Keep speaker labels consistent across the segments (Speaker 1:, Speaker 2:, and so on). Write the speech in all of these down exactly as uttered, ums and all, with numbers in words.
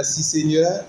Speaker 1: merci Seigneur.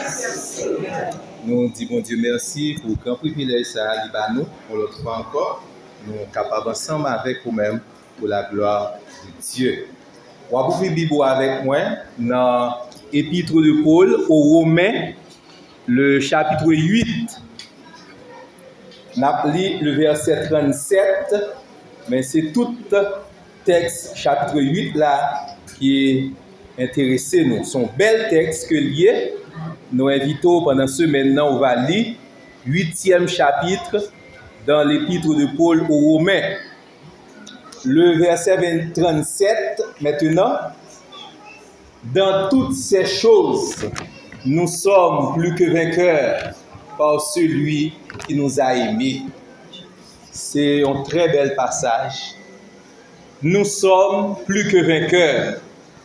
Speaker 1: Nous disons bon Dieu merci pour le grand privilège ça à nous, pour l'autre fois encore. Nous sommes capables ensemble avec vous-même pour la gloire de Dieu. Vous avez ouvert la Bible avec moi dans l'Épître de Paul aux Romains, le chapitre huit. On a lu le verset trente-sept, mais c'est tout texte chapitre huit là qui est intéressé nous. Son bel texte que lié. Nous invitons pendant ce maintenant, on va lire huitième chapitre dans l'Épître de Paul aux Romains. Le verset trente-sept, maintenant, dans toutes ces choses, nous sommes plus que vainqueurs par celui qui nous a aimés. C'est un très bel passage. Nous sommes plus que vainqueurs.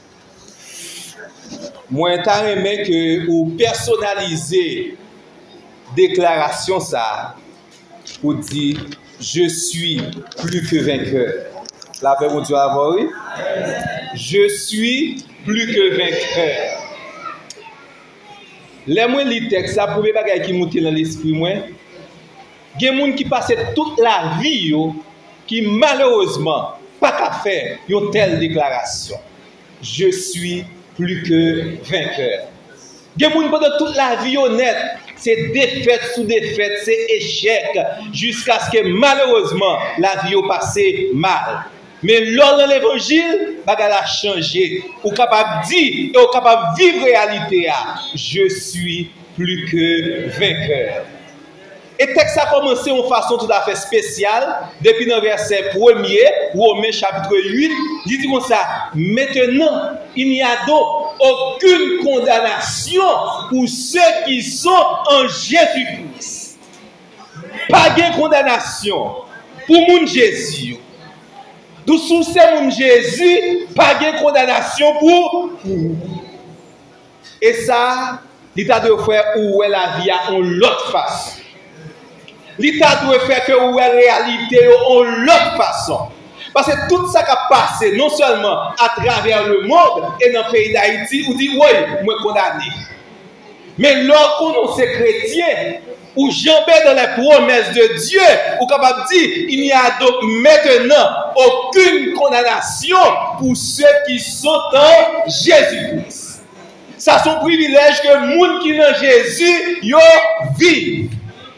Speaker 1: Moi, t'as aimé que vous personnalisez déclaration ça pour dire je suis plus que vainqueur. La paix mon Dieu avant oui. Je suis plus que vainqueur. Les moi li texte ça premier bagage qui monte dans l'esprit moi. Il y a des gens qui passent toute la vie yo, qui malheureusement pas qu'à faire une telle déclaration. Je suis plus que vainqueur. Il y a des gens pendant toute la vie honnête, c'est défaite sous défaite, c'est échec, jusqu'à ce que malheureusement la vie a passé mal. Mais lors de l'évangile, bagay a changé. Ou capable de dire et ou capable de vivre réalité. Je suis plus que vainqueur. Et le texte a commencé de façon tout à fait spéciale, depuis le verset premier, Romains chapitre huit, il dit comme ça, maintenant, il n'y a donc aucune condamnation pour ceux qui sont en Jésus-Christ. Pas de condamnation pour mon Jésus. D'où sous c'est mon Jésus, pas de condamnation pour vous. Et ça, l'état de faire où est la vie en l'autre façon. L'État doit faire que la réalité en l'autre façon. Parce que tout ça qui a passé, non seulement à travers le monde et dans le pays d'Haïti, on dit, oui, moi condamné. Mais lorsqu'on est chrétien, ou jambé dans les promesses de Dieu, ou capable de dire, il n'y a donc maintenant aucune condamnation pour ceux qui sont en Jésus-Christ. Ça c'est un privilège que les gens qui sont en Jésus, yo vivent.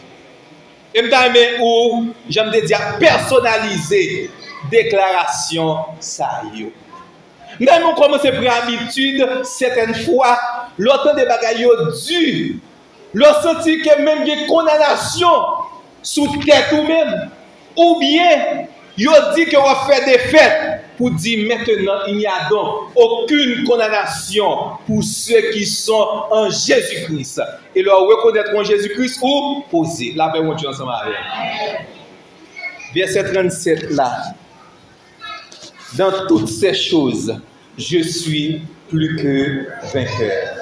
Speaker 1: Et où j'aime dire personnaliser déclaration ça yo. Même on commence à prendre habitude certaines fois l'autant de bagaille dur. L'on senti que même des condamnation sous tête ou même ou bien yo dit que on fait des fêtes pour dire maintenant il n'y a donc aucune condamnation pour ceux qui sont en Jésus-Christ. Et leur reconnaître en Jésus-Christ ou poser. La paix on Dieu ensemble avec. Verset trente-sept là. Dans toutes ces choses, je suis plus que vainqueur.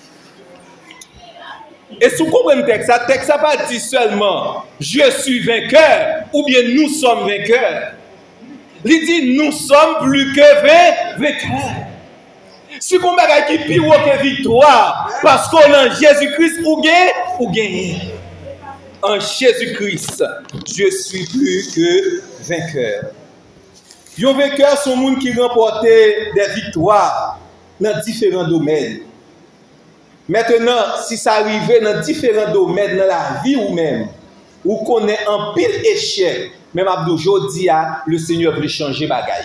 Speaker 1: Et si vous comprenez le texte, le texte n'a pas dit seulement je suis vainqueur ou bien nous sommes vainqueurs. Il dit nous sommes plus que vainqueurs. Si vous avez qui pire que victoire, parce qu'on est en Jésus-Christ ou gagne ou gagne. En Jésus-Christ, je suis plus que vainqueur. Un vainqueur, c'est un monde qui remporte des victoires dans différents domaines. Maintenant, si ça arrive dans différents domaines dans la vie ou même, ou qu'on est en pile échec, même aujourd'hui, le Seigneur veut changer bagaille.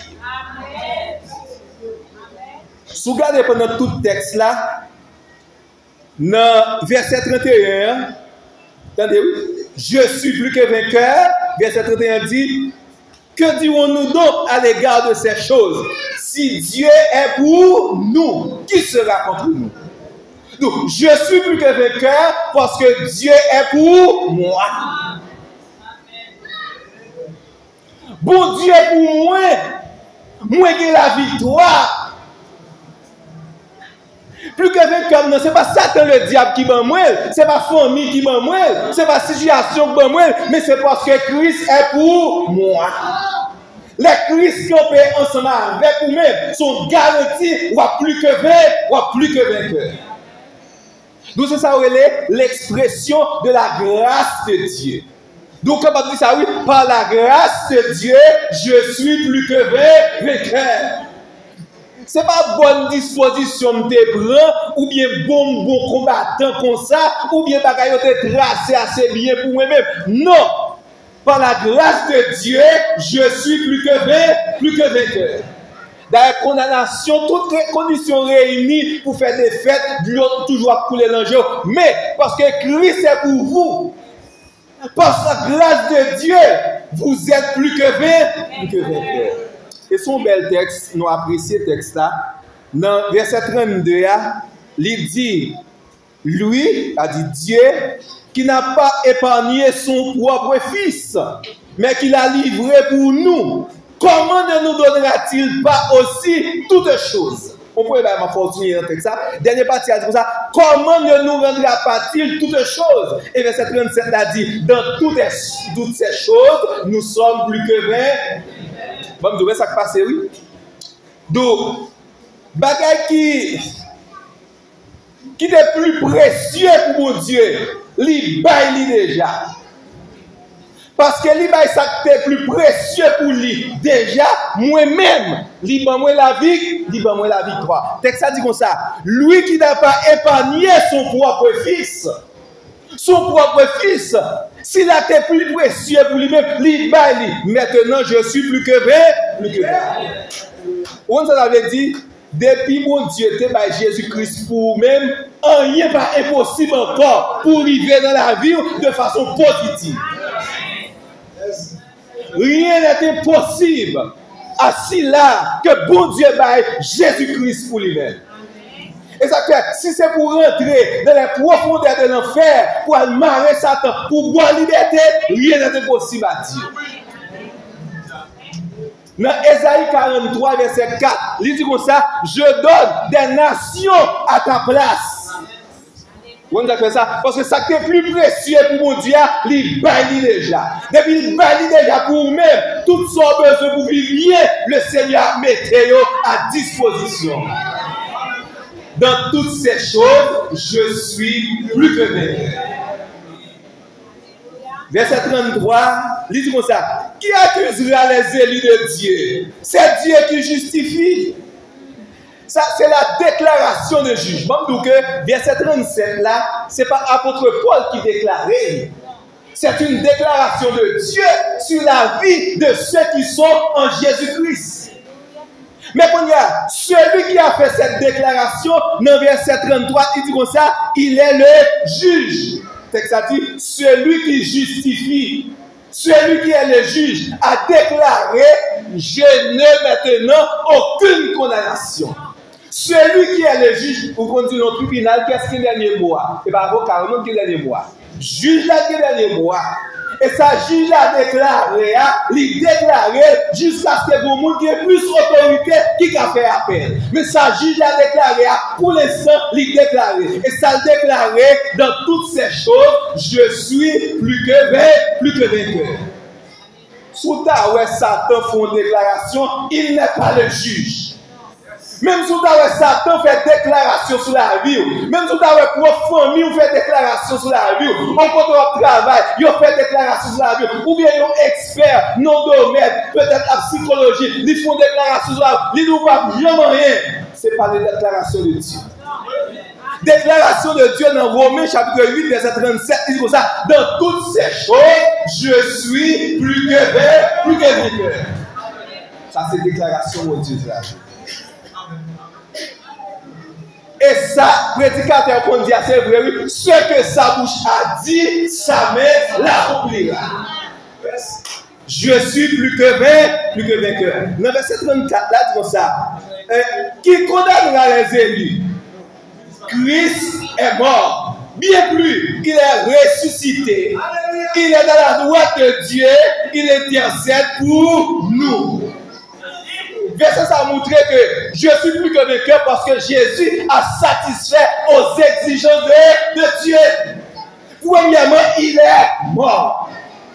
Speaker 1: Si vous regardez pendant tout le texte là, dans verset trente et un, attendez, je suis plus que vainqueur, verset trente et un dit, que dirons-nous donc à l'égard de ces choses? Si Dieu est pour nous, qui sera contre nous? Donc, je suis plus que vainqueur parce que Dieu est pour moi. Bon Dieu est pour moi. Moi qui ai la victoire. Plus que vainqueur, ce n'est pas Satan le diable qui m'a moi, ce n'est pas famille qui m'a moi, ce n'est pas situation qui m'a moi, mais c'est parce que Christ est pour moi. Les Christ qui ont ensemble avec vous-même sont garantis ou plus que vainqueur, ou plus que vainqueur. Donc c'est ça l'expression de la grâce de Dieu. Donc quand on dit ça, oui, par la grâce de Dieu, je suis plus que vainqueur. Ce n'est pas bonne disposition de te prendre, ou bien bon, bon combattant comme ça, ou bien bagaille te tracé assez bien pour moi-même. Non! Par la grâce de Dieu, je suis plus que vainqueur, plus que vainqueur. Dans la condamnation, toutes les conditions réunies pour faire des fêtes, l'eau toujours couler l'enjeu. Mais parce que Christ est pour vous, par la grâce de Dieu, vous êtes plus que vainqueur, plus que vainqueur. Et son bel texte, nous apprécions ce texte-là. Dans verset trente-deux, il dit, lui, a dit Dieu, qui n'a pas épargné son propre fils, mais qui l'a livré pour nous. Comment ne nous donnera-t-il pas aussi toutes choses? On pourrait vraiment continuer dans le texte. Dernière partie a dit comme ça. Comment ne nous rendra pas-il toutes choses? Et verset trente-sept a dit, dans toutes, toutes ces choses, nous sommes plus que vingt. Bon, vous ça qui passe, oui. Donc, bagay qui qui est plus précieux pour mon Dieu, li bail li déjà. Parce que li bail ça qui est plus précieux pour lui déjà, moi-même, li ban moi la vie, li ban moi la victoire. Texte ça dit comme ça, lui qui n'a pas épargné son propre fils, son propre fils, s'il a été plus précieux pour lui-même, li bail li. Maintenant je suis plus que vainqueur, plus que vainqueur. On ça avait dit, depuis mon Dieu te bail Jésus-Christ pour même, rien pas impossible encore pour arriver dans la vie de façon positive. Rien n'est impossible. Assis là, que bon Dieu baille Jésus-Christ pour lui-même. Et ça fait, si c'est pour rentrer dans les profondeurs de l'enfer, pour marrer Satan, pour boire liberté, rien n'est impossible à dire. Dans Ésaïe quarante-trois, verset quatre, il dit comme ça, je donne des nations à ta place. On a fait ça parce que ça qui est plus précieux pour mon Dieu, il baille déjà. Depuis il baille déjà pour vous-même, tout son besoin pour vivre bien, le Seigneur mettez à disposition. Dans toutes ces choses, je suis plus que vainqueur. Verset trente-trois, il dit comme ça, qui accusera les élus de Dieu? C'est Dieu qui justifie. Ça, c'est la déclaration de jugement. Donc, verset trente-sept là, ce n'est pas l'apôtre Paul qui déclarait. C'est une déclaration de Dieu sur la vie de ceux qui sont en Jésus-Christ. Mais quand il y a celui qui a fait cette déclaration, dans verset trente-trois, il dit comme ça, il est le juge. C'est ça dit, celui qui justifie, celui qui est le juge, a déclaré, je n'ai maintenant aucune condamnation. Celui qui est le juge, pour qu'on dise notre tribunal, qu'est-ce qu'il est le dernier mot? Et bien, avocat, non, qui est le dernier mot? Juge là, qui est le dernier mot? Et ça, juge là déclaré, il déclaré jusqu'à ce que le monde ait plus d'autorité qui a fait appel. Mais ça, juge là déclaré, pour l'instant, il déclaré. Et ça déclaré dans toutes ces choses, je suis plus que vainqueur, plus que vainqueur. Sous ta ouais, Satan fait une déclaration, il n'est pas le juge. Même si Satan fait déclaration sur la vie, même si votre famille fait déclaration sur la vie, on compte votre travail, ils fait déclaration sur la vie, ou bien ils sont experts, non domaine, peut-être la psychologie, ils font déclaration sur la vie, ils ne voient jamais rien. Ce n'est pas les déclarations de Dieu. Déclaration de Dieu dans Romains chapitre huit, verset trente-sept, il dit comme ça, dans toutes ces choses, je suis plus que vainqueur, plus que vainqueur. Ça c'est déclaration de Dieu. Et ça, prédicateur qu'on dit, c'est vrai, oui, ce que sa bouche a dit, sa main l'accomplira. Je suis plus que vainqueur, plus que vainqueur. Dans verset trente-quatre, là, dit comme ça, euh, qui condamnera les élus? Christ est mort. Bien plus, il est ressuscité. Il est dans la droite de Dieu. Il intercède pour nous. Verset ça montre que je suis plus que vainqueur parce que Jésus a satisfait aux exigences de, de Dieu. Premièrement, il est mort.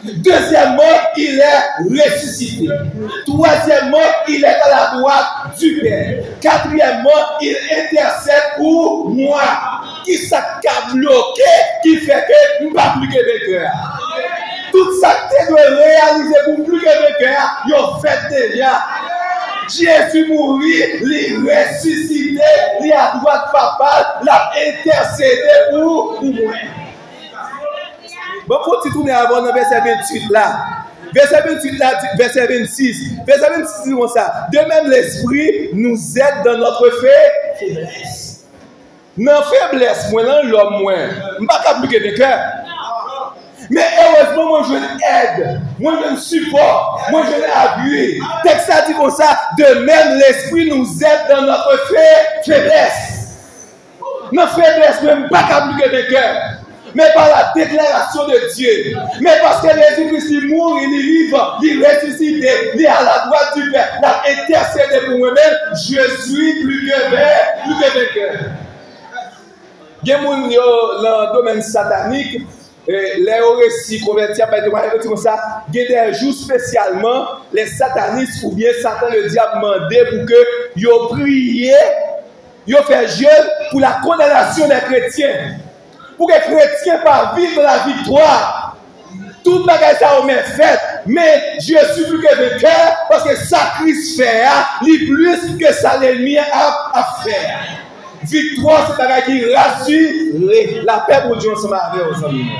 Speaker 1: Deuxièmement, il est ressuscité. Troisièmement, il est à la droite du Père. Quatrièmement, il intercède pour moi. Qui ça qui bloqué, qui fait que je ne pas plus que vainqueur. Tout ça que tu dois réaliser pour plus que vainqueur, il a fait déjà. Jésus mourit, il ressuscité, il à droite papa, il a intercédé pour, pour moi. Bon, faut tourner avant dans verset vingt-huit là. Verset vingt-huit là, verset vingt-six. Verset vingt-six dit comme ça. De même, l'esprit nous aide dans notre faiblesse. Dans faiblesse, moi, dans l'homme, moi, je ne peux pas appliquer de cœur. Mais heureusement, moi, je aide. Moi, je support. Moi, je l'appuie. Texte ça dit comme ça. De même, l'esprit nous aide dans notre faiblesse. Dans faiblesse, je ne peux pas appliquer de cœur. Mais par la déclaration de Dieu. Mais parce que Jésus-Christ est mort, il est vivant, il est ressuscité, il est à la droite du Père, il a intercédé pour moi-même. Je suis plus que vainqueur, plus que vainqueur. Il y a des gens dans le domaine satanique, les récits convertis, comme ça, il y a des jours spécialement, les satanistes ou bien Satan le diable demandé pour que ils prié, ils fait jeûne pour la condamnation des chrétiens. Pour que les chrétiens pas vivre la victoire. Tout le bagage ça on met fait, mais je suis plus que vainqueur parce que ça Christ fait, il plus que ça l'ennemi a à faire. Victoire, c'est un bagage qui rassure la paix pour Dieu ensemble avec aux amis.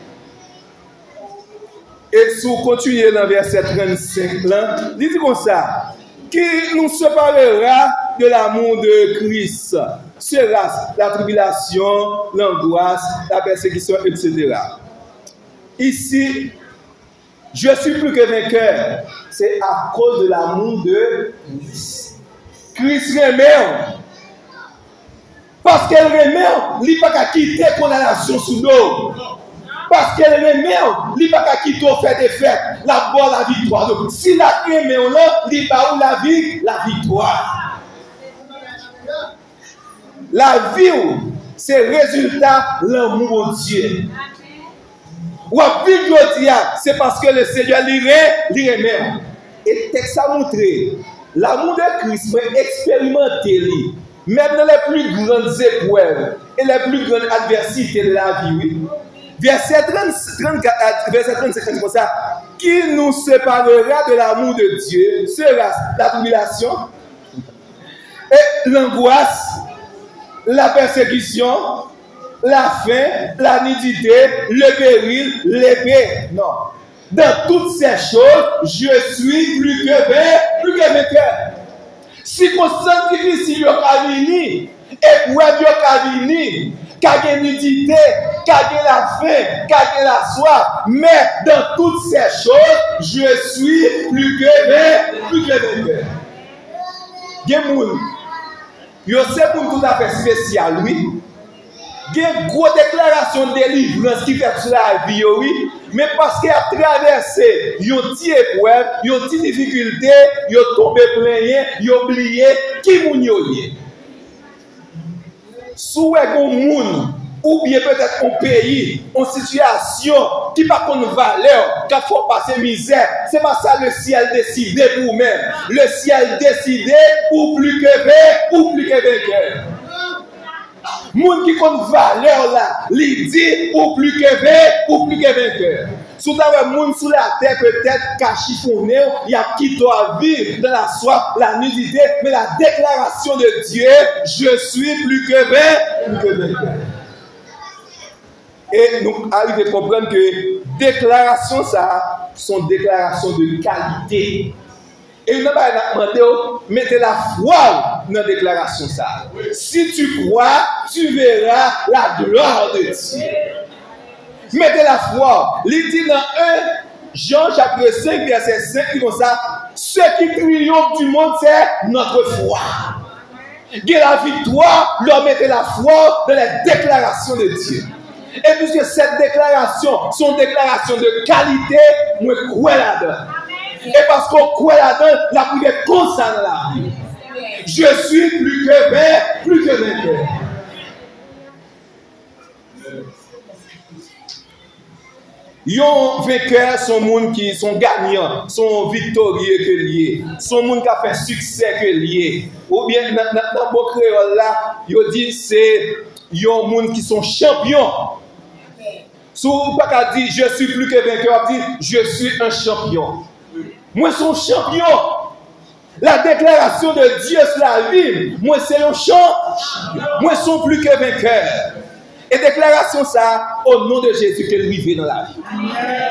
Speaker 1: Et si vous continuez dans verset trente-cinq, là, il dit comme ça, qui nous séparera de l'amour de Christ sera la tribulation, l'angoisse, la persécution, et cetera. Ici, je suis plus que vainqueur. C'est à cause de l'amour de Christ. Christ remet. Parce qu'elle remet, il n'a pas quitter condamnation sous nous. Parce qu'elle remet, il n'a pas quitter faire des fêtes, la bonne la victoire. Donc, si la remet, il n'a pas la vie, la victoire. La vie, c'est le résultat de l'amour de Dieu. Ou à vie, c'est parce que le Seigneur l'irait. Et le texte a montré l'amour de Christ, mais expérimenté, même dans les plus grandes épreuves et les plus grandes adversités de la vie. Oui. Verset trente-quatre, verset trente-cinq, c'est comme ça. Qui nous séparera de l'amour de Dieu sera la tribulation et l'angoisse, la persécution, la faim, la nudité, le péril, l'épée. Non. Dans toutes ces choses, je suis plus que vainqueur, plus que vainqueur. Circonstances difficiles, il y a venir, épreuves, il y a venir, la nudité, la faim, la soif. Mais dans toutes ces choses, je suis plus que vainqueur, plus que vainqueur. Il y a des gens. Yo c'est pour tout à fait spécial, oui. Il y a une grosse déclaration de délivrance qui fait sur la vie, oui. Mais parce qu'il a traversé, il y a une épreuve, il y a une difficulté, il a tombé plein, il a oublié qui moun yo lié. Sous un monde, ou bien peut-être un pays, une situation qui n'a pas de valeur, qui faut passer misère, c'est pas ça le ciel décidé pour vous-même. Le ciel décidé ou plus que vainqueur, ou plus que vainqueur. Moun qui compte valeur là, il dit ou plus que vainqueur, ou plus que vainqueur. Sous ta moun sous la terre peut-être qu'à chiffonner, il y a qui doit vivre dans la soif, la nudité, mais la déclaration de Dieu, je suis plus que vainqueur, plus que vainqueur. Et nous arrivons à comprendre que déclaration ça, sont déclarations de qualité. Et nous avons demandé, mettez la foi dans la déclaration ça. Si tu crois, tu verras la gloire de Dieu. Mettez la foi. Il dit dans un Jean chapitre cinq, verset cinq, il dit comme ça, ce qui triomphe du monde, c'est notre foi. Et la victoire, leur mettez la foi dans la déclaration de Dieu. Et puisque cette déclaration, sont déclarations de qualité, moi je crois là-dedans. Et parce qu'on croit là-dedans, la prière comme ça dans la vie. Je suis plus que vainqueur, plus que vainqueur. Yon vainqueur son monde qui sont gagnants, sont victorieux que lié, son monde qui a fait succès que lié. Ou bien dans dans bon créole là, yo dit c'est yon monde qui sont champions. Si vous pas qu'à dire je suis plus que vainqueur, dit je suis un champion. Moi son champion. La déclaration de Dieu sur la vie, moi c'est un champion. Moi sont plus que vainqueur. Et déclaration ça au nom de Jésus qu'elle vivait dans la vie.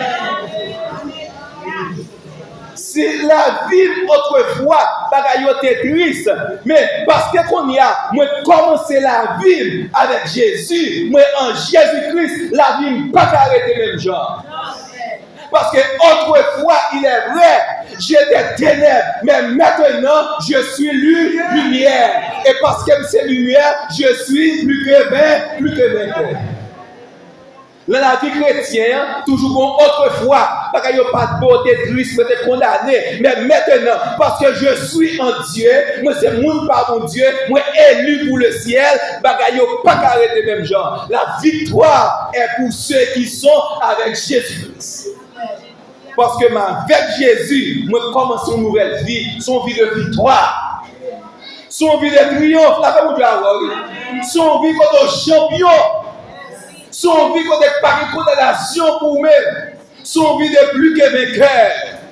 Speaker 1: Si la vie autrefois, bagaille était triste, mais parce que qu'on y a, moi commencé la vie avec Jésus, moi en Jésus-Christ, la vie n'a pas arrêté même genre. Parce que autrefois, il est vrai, j'étais ténèbres, mais maintenant, je suis lumière. Et parce que c'est lumière, je suis plus que vainqueur, plus que vainqueur. Dans la vie chrétienne, toujours autrefois, parce qu'il n'y a pas de beauté, triste, peut-être condamné. Mais maintenant, parce que je suis en Dieu, moi c'est mon par mon Dieu, moi élu pour le ciel, il n'y a pas arrêter même genre. La victoire est pour ceux qui sont avec Jésus-Christ. Parce que avec Jésus, moi commence une nouvelle vie, son vie de victoire, son vie de triomphe, là comme vous son vie comme champion, son vie comme pas de condamnation pour même, son vie de plus que vainqueur.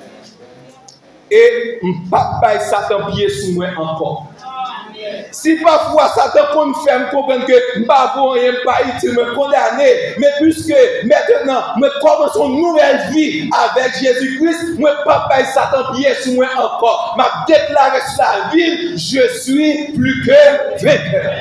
Speaker 1: Et papa Satan pied sous moi encore. Si parfois Satan me fait comprendre que je ne suis pas utile, me condamner, mais puisque maintenant, je commence une nouvelle vie avec Jésus-Christ, moi, papa Satan pied sur moi encore. Je déclaré sur la vie, je suis plus que vainqueur.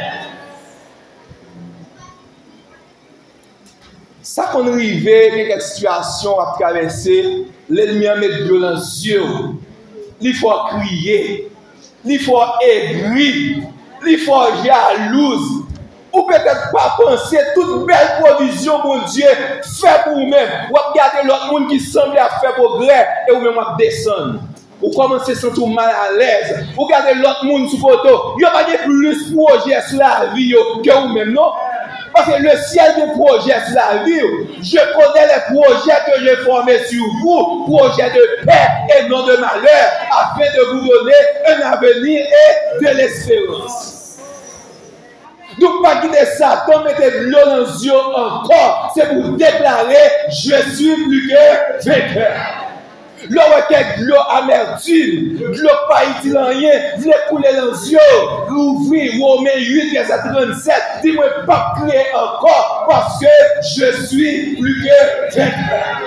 Speaker 1: Ça qu'on arrive, quelques situations à traverser, l'ennemi a mis de dans les yeux. Il faut crier. Il faut aigrir, il faut jalouse, ou peut-être pas penser toute belle provision, mon Dieu, fait pour vous-même. Ou regardez l'autre monde qui semble faire progrès et vous-même descendre. Ou commencez à se sentir mal à l'aise. Ou regardez l'autre monde sous photo, il n'y a pas de plus de projets sur la vie que vous-même, non? Parce que le ciel des projets sur la vie, je connais les projets que j'ai formés sur vous, projets de paix et non de malheur, afin de vous donner un avenir et de l'espérance. Donc, pas quitter Satan, mettez de l'eau dans les yeux encore, c'est pour déclarer, je suis plus que vainqueur. L'eau est de l'eau amertume, de l'eau pas utile en rien, vous les couler dans les yeux, l'ouvrir, Romains huit, verset trente-sept, dis-moi pas crier encore, parce que je suis plus que vainqueur.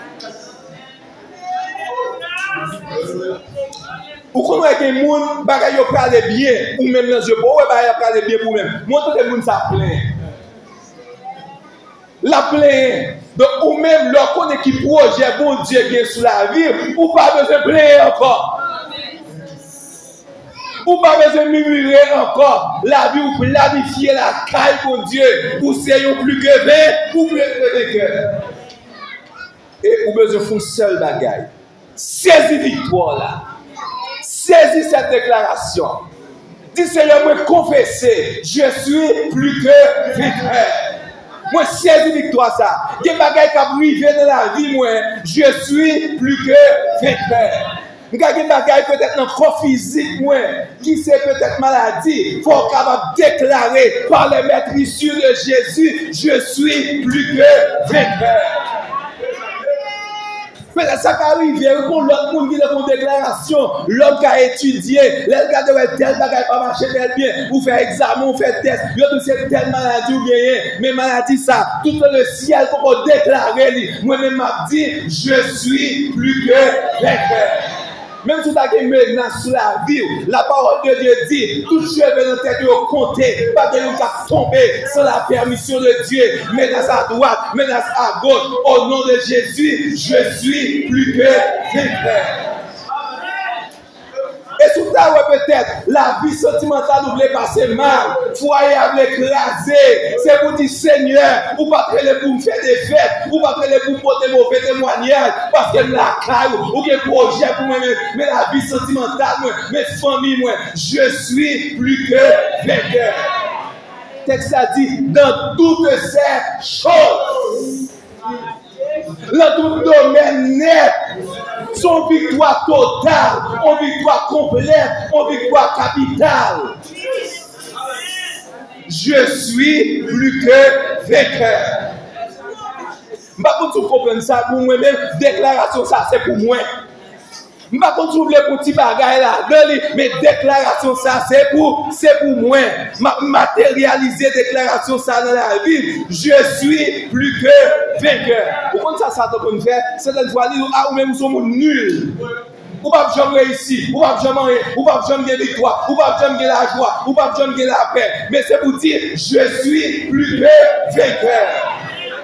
Speaker 1: Ou comment est-ce que les gens parlent bien, ou même dans les yeux, ou parlent bien pour même, montrez les gens ça plaît. La plaît. Donc, ou même, lorsqu'on est qui projet, bon Dieu, qui est sous la vie, ou pas besoin de plaindre encore. Ou pas besoin de murmurer encore. La vie, ou planifier la caille, bon Dieu, ou c'est plus que vingt, ou plus que vainqueur. Et ou besoin de faire seul bagaille. Saisis victoire là. Saisis cette déclaration. Dis Seigneur, moi confesser, je suis plus que vainqueur. Moi, saisis victoire ça. Des bagages qui arrivent dans la vie, moi, je suis plus que vainqueur. Des bagages peut-être dans le corps physique, moi, qui c'est peut-être maladie. Il faut capable déclarer par les maîtres issus de Jésus, je suis plus que vainqueur. Mais ça qui arrive, il y a l'autre monde qui a une déclaration, l'homme qui a étudié, l'homme qui a dit tel bagage pas marcher tel bien, ou faire examen, ou faire test, il y a tout c'est telle maladie ou bien, mais maladie ça, tout le ciel pour déclarer, moi-même m'a dit, je suis plus que vainqueur. Même si tu as une menace sur la vie, la parole de Dieu dit, tout cheveu dans tête est compté, pas de l'homme qui a tombé sans la permission de Dieu, menace à droite, menace à gauche, au nom de Jésus, je suis plus que vainqueur. Et sous ta peut-être, la vie sentimentale vous voulez passer mal, foyer vous écraser, c'est pour dire Seigneur, vous pas traiter pour me faire des fêtes, vous pas traiter pour porter mauvais témoignages, parce que la caille, ou que projet pour moi, mais la vie sentimentale, moi, mes familles, moi, je suis plus que vainqueur. Le texte a dit, dans toutes ces choses, dans tout domaine net. Son victoire totale, une victoire complète, une victoire capitale. Je suis plus que vainqueur. Je ne sais pas si vous comprenez ça pour moi-même. Déclaration, ça c'est pour moi. Je ne sais pas si vous voulez pour petit bagage là, mais déclaration, ça c'est pour, c'est pour moi. Matérialiser déclaration, ça dans la vie. Je suis plus que vainqueur. Pourquoi ça, ça doit faire? C'est de fois ah, ou même nous sommes nuls. Ou pas jamais réussir, ou pas jamais rien, ou pas jamais gagner victoire, ou pas jamais gagner la joie, ou pas jamais gagner la paix. Mais c'est pour dire, je suis plus que vainqueur.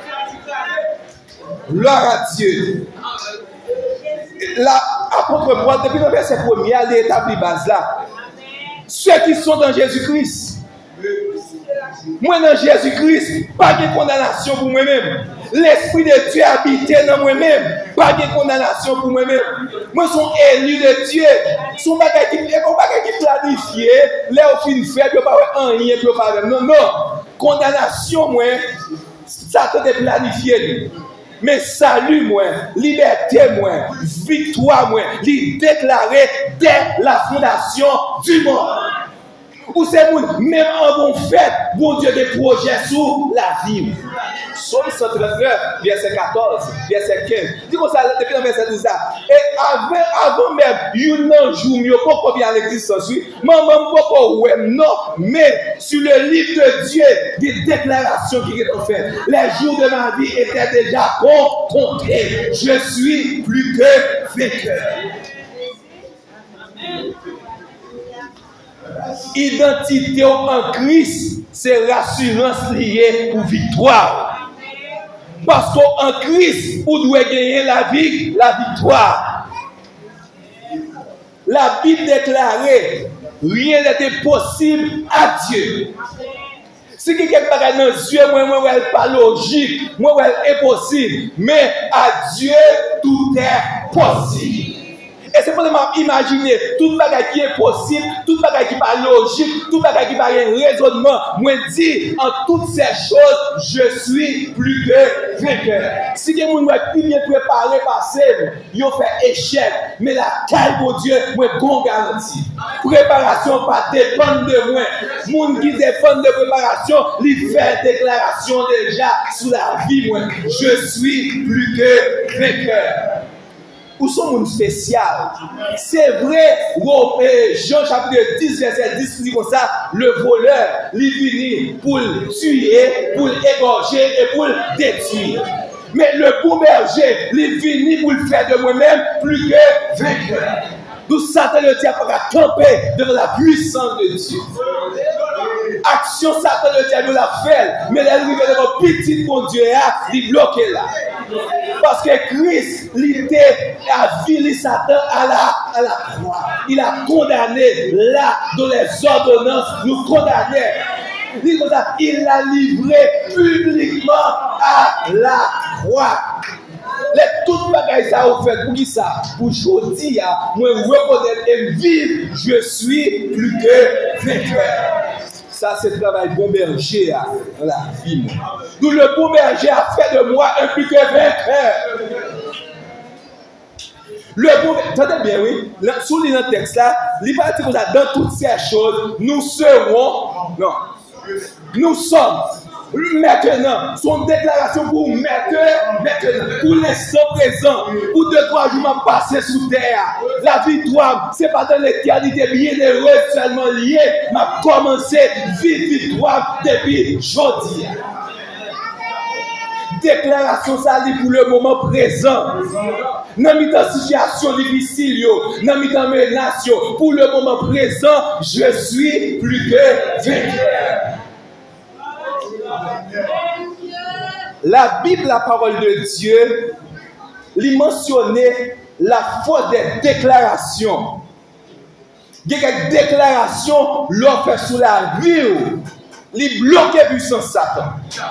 Speaker 1: Gloire à Dieu. Là, apôtre Paul, depuis le verset premier, il a établi base là. Ceux qui sont dans Jésus-Christ. Moi dans Jésus-Christ, pas de condamnation pour moi-même. L'Esprit de Dieu habite dans moi-même. Pas de condamnation pour moi-même. Moi, je suis élu de Dieu. Son bagage qui est planifié, là, au fin fait, je ne peux pas rien, je ne peux pas. Non, non. Condamnation, moi, ça te planifié. Mais salut, moi, liberté, moi, victoire, moi, les déclarer dès la fondation du monde. Ou c'est bon, même en bon fait, bon Dieu des projets sur la vie. Psaume cent trente-neuf, verset quatorze, verset quinze. Dis comme ça, depuis le verset douze. Et avant, avant même, il y a un jour, il n'y a pas combien à l'existence. Maman, pas non, mais sur le livre de Dieu, des déclarations qui sont faites. Les jours de ma vie étaient déjà comptés. Je suis plus que vainqueur. Identité en Christ, c'est l'assurance liée pour victoire. Parce qu'en Christ, vous devez gagner la vie, la victoire. La Bible déclarait, rien n'était possible à Dieu. Si quelqu'un parle dans Dieu, moi, moi, elle pas logique, moi, elle est possible. Mais à Dieu, tout est possible. Et c'est pour imaginer tout le bagage qui est possible, tout le bagage qui n'est pas logique, tout le bagage qui n'est pas un raisonnement. Moi, dis, en toutes ces choses, je suis plus que vainqueur. Si quelqu'un est plus bien préparé, passé, il fait échec. Mais la taille pour Dieu, moi, bon garantie. Préparation pas dépend de moi. Moun qui dépend de préparation, il fait déclaration déjà sur la vie, moi. Je suis plus que vainqueur. Où sont les spécial? C'est vrai, Jean chapitre dix, verset dix, dit comme ça, le voleur, il finit pour tuer, pour égorger et pour détruire. Mais le bon berger, il finit pour le faire de moi-même plus que vainqueur. D'où Satan le diable va camper devant la puissance de Dieu. Action Satan le diable la fait, mais elle arrive devant petit bon Dieu, il bloque là. Parce que Christ, il était avili Satan à la, à la croix. Il a condamné là, dans les ordonnances, nous condamnait. Il l'a livré publiquement à la croix. Les toutes bagailles ça vous fait pour qui ça? Pour aujourd'hui, moi reconnaître et vivre, je suis plus que vainqueur. Ça, c'est le travail bon berger dans la vie. D'où le bon berger a fait de moi un plus que vainqueur. Le bon, attendez bien, oui. Sous le texte là, il va dire que dans toutes ces choses, nous serons, non, nous sommes. Maintenant, son déclaration pour maintenant, maintenant, pour l'instant présent, pour deux, trois jours passés sous terre. La victoire, ce n'est pas dans l'éternité bienheureuse seulement liée, m'a commencé vivre victoire depuis aujourd'hui. Déclaration ça dit pour le moment présent. Dans une situation difficile, dans une menace, pour le moment présent, je suis plus que vainqueur. La Bible, la parole de Dieu, lui mentionnait la faute des déclarations. Il y a des déclarations l'ont fait sur la vie, lui bloquer puissance Satan.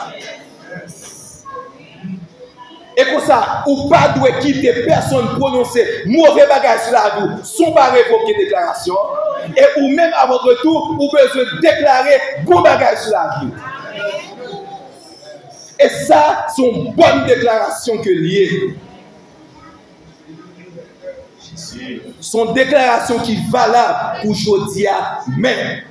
Speaker 1: Et comme ça, ou pas doit quitter personne prononcer mauvais bagage sur la vie, son pas révoquer déclaration. Et ou même à votre tour, vous besoin déclarer bon bagage sur la vie. Et ça, c'est une bonne déclaration que lié. Son déclaration qui est valable pour Jodia même.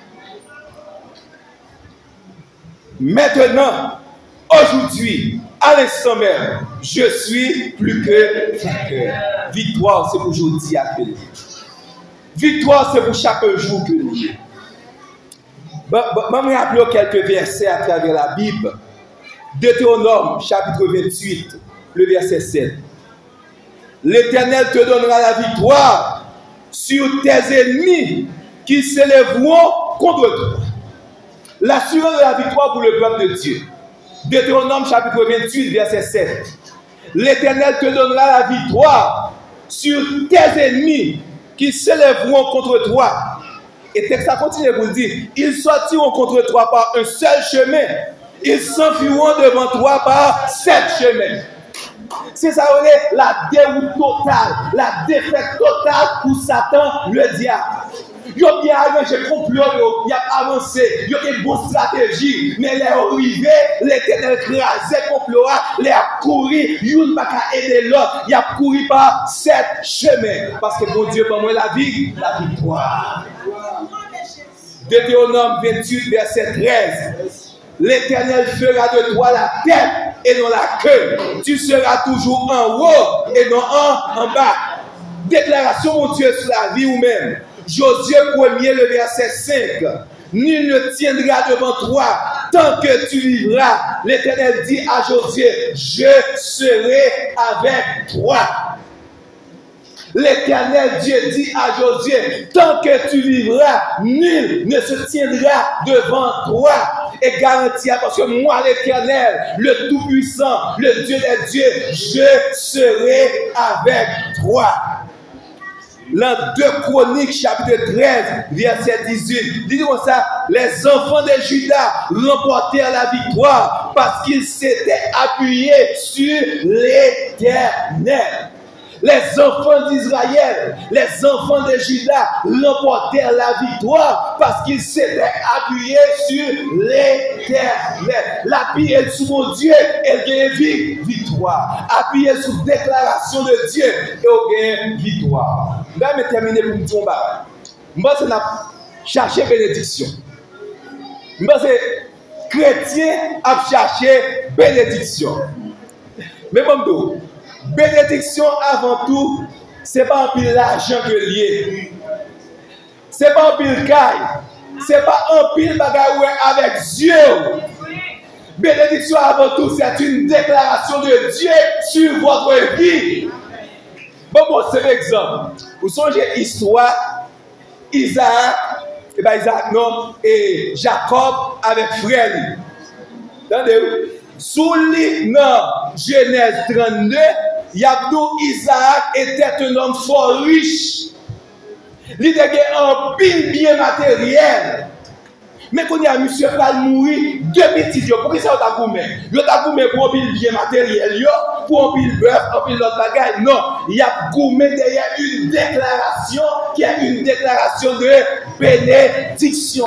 Speaker 1: Maintenant, aujourd'hui, à l'instant même, je suis plus que vainqueur. Victoire, c'est pour Jodia que lié. Victoire, c'est pour chaque jour que lié. Je vais me rappeler quelques versets à travers la Bible. Deutéronome, chapitre vingt-huit, le verset sept. L'Éternel te donnera la victoire sur tes ennemis qui s'élèveront contre toi. L'assurance de la victoire pour le peuple de Dieu. Deutéronome, chapitre vingt-huit, verset sept. L'Éternel te donnera la victoire sur tes ennemis qui s'élèveront contre toi. Et texte ça continue pour dire, ils sortiront contre toi par un seul chemin. Ils s'enfuiront devant toi par sept chemins. C'est ça, on est la déroute totale, la défaite totale pour Satan, le diable. Il a bien arrangé le complot, il a avancé, il a une bonne stratégie, mais il est arrivé, l'Éternel crasé le complot, il a couru, il n'a pas aider l'autre, il a couru par sept chemins. Parce que bon Dieu, pour moi, la vie, la victoire. Deutéronome vingt-huit, verset treize. L'Éternel fera de toi la tête et non la queue. Tu seras toujours en haut et non en, en bas. Déclaration, mon Dieu, sur la vie ou même. Josué premier, le verset cinq. Nul ne tiendra devant toi tant que tu vivras. L'Éternel dit à Josué, je serai avec toi. L'Éternel Dieu dit à Josué, tant que tu vivras, nul ne se tiendra devant toi. Et garantit, parce que moi, l'Éternel, le Tout-Puissant, le Dieu des dieux, je serai avec toi. L'an deux Chroniques, chapitre treize, verset dix-huit. Dis-nous ça, les enfants de Juda remportèrent la victoire parce qu'ils s'étaient appuyés sur l'Éternel. Les enfants d'Israël, les enfants de Juda remportèrent la victoire parce qu'ils s'étaient appuyés sur l'Éternel. L'appuyé sur mon Dieu, elle gagne victoire. Appuyé sur la déclaration de Dieu, elle gagne victoire. Je vais terminer pour me dire, moi, c'est chercher bénédiction. Moi, c'est chrétien à chercher bénédiction. Mais bon, bénédiction avant tout, ce n'est pas un pile l'argent que lié. Ce n'est pas un pile caille. Ce n'est pas un pile bagaille avec Dieu. Bénédiction avant tout, c'est une déclaration de Dieu sur votre vie. Bon, bon, c'est l'exemple. Vous songez l'histoire, Isaac, et ben Isaac non, et Jacob avec frère. Entendez-vous? Sous l'île Genèse trente-deux, Yabdou Isaac était un homme fort riche. Il avait un pile bien matériel. Mais quand il y a monsieur Pral mourir, deux petits yeux. Pourquoi ça t'a goumé? Il t'a goumé pour un pile bien matériel, pour un pile bœuf, un pile l'autre bagaille. Non, il y a goumé derrière une déclaration qui est une déclaration de bénédiction.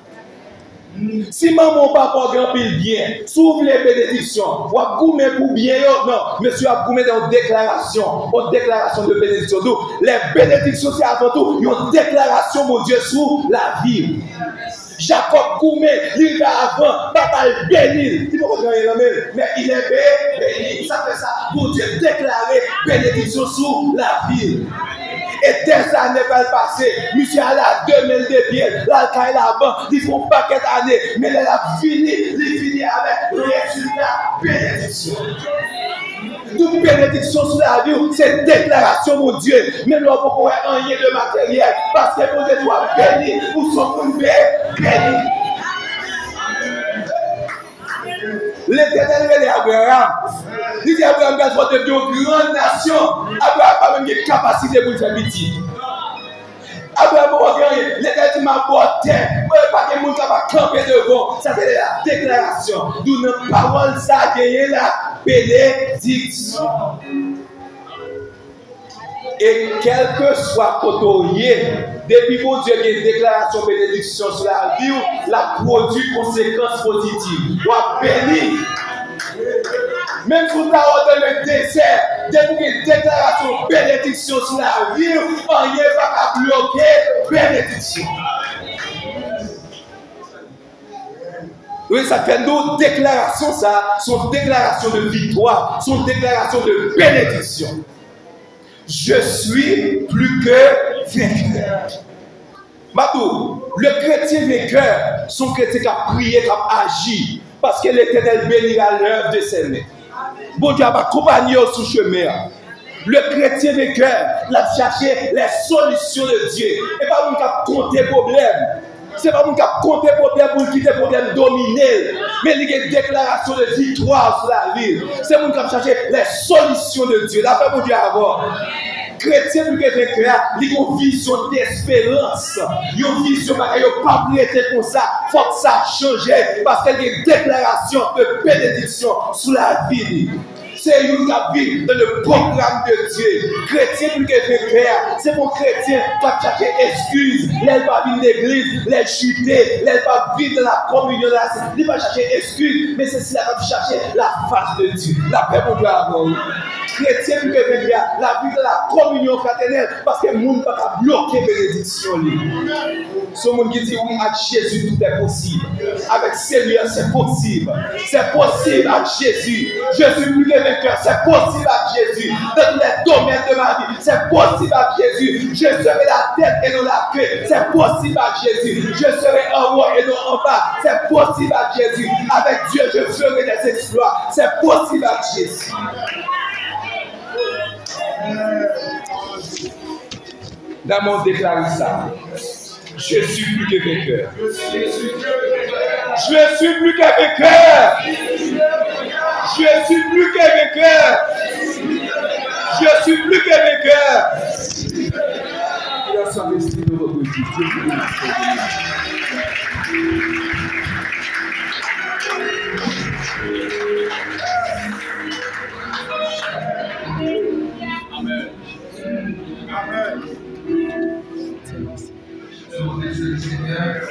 Speaker 1: Si maman papa grand pile bien, s'ouvre les bénédictions, ou a goumé pour bien, non, monsieur a goumé dans une déclaration, une déclaration de bénédiction. Donc, les bénédictions, c'est avant tout une déclaration, mon Dieu, sur la vie. Jacob Goumé, il va avant, papa le béni. Il mais il est béni. Ça fait ça pour Dieu déclarer bénédiction sur la vie. Et des années peuvent passer. Monsieur a la deux mille de pieds. Là, il là-bas, ils font un paquet d'années. Mais elle a fini, il finit avec le résultat bénédiction. Toute bénédiction sur la vie, c'est déclaration, mon Dieu. Même là, on peut avoir un lien de matériel. Parce que mon Dieu doit bénir pour son béni. L'Éternel est Abraham. Il dit Abraham, il faut devenir une grande nation. Abraham n'a même pas capacité pour faire petit. Abraham n'a rien. L'Éternel m'a porté. Pas de monde qui va camper devant. Ça c'est la déclaration. D'où notre parole, ça a gagné la bénédiction. Et quel que soit côtoyé, depuis que Dieu a une déclaration de bénédiction sur la vie, la produit conséquences positives. Doit bénir. Même si vous avez le désert, depuis une déclaration bénédiction sur la vie, rien ne va bloquer bénédiction. Oui, ça fait nos déclarations, ça, sont déclarations de victoire, sont déclarations de bénédiction. Je suis plus que vainqueur. Matou, le chrétien vainqueur, son chrétien qui a prié, qui a agi, parce que l'Éternel bénira l'œuvre de ses mains. Bon Dieu va accompagner sur le chemin. Le chrétien vainqueur, il a cherché les solutions de Dieu. Et pas nous qui a compté problème. Ce n'est pas nous qui a compté problème pour quitter le problème dominé. Mais il y a une déclaration de victoire sur la ville. C'est nous qui a cherché les solutions de Dieu. La paix pour Dieu avoir. Chrétien plus que vainqueur, il a une vision d'espérance. Il a une vision, il n'a pas prêté comme ça. Il faut que ça change. Parce qu'il y a une déclaration de bénédiction sur la vie. C'est une vie dans le programme de Dieu. Chrétien plus que vainqueur, c'est mon chrétien qui va chercher excuse. Il va vivre l'église, les chuter, il va vivre dans la communion. Il va chercher excuse, mais c'est cela qui va chercher la face de Dieu. La paix pour Dieu avant. Chrétien plus que vainqueur, la vie de la communion fraternelle, parce que le monde ne peut pas bloquer la bénédiction. Ce monde qui dit oui, avec Jésus, tout est possible. Avec Seigneur, c'est possible. C'est possible avec Jésus. Je suis plus que vainqueur, c'est possible avec Jésus. Dans tous les domaines de ma vie, c'est possible avec Jésus. Je serai la tête et non la queue. C'est possible avec Jésus. Je serai en haut et non en bas. C'est possible avec Jésus. Avec Dieu, je ferai des exploits. C'est possible avec Jésus. Dans mon déclare ça. Je suis plus que vainqueur. Je suis plus que vainqueur. Je suis plus que vainqueur. Je suis plus que vainqueur. Amen. Amen.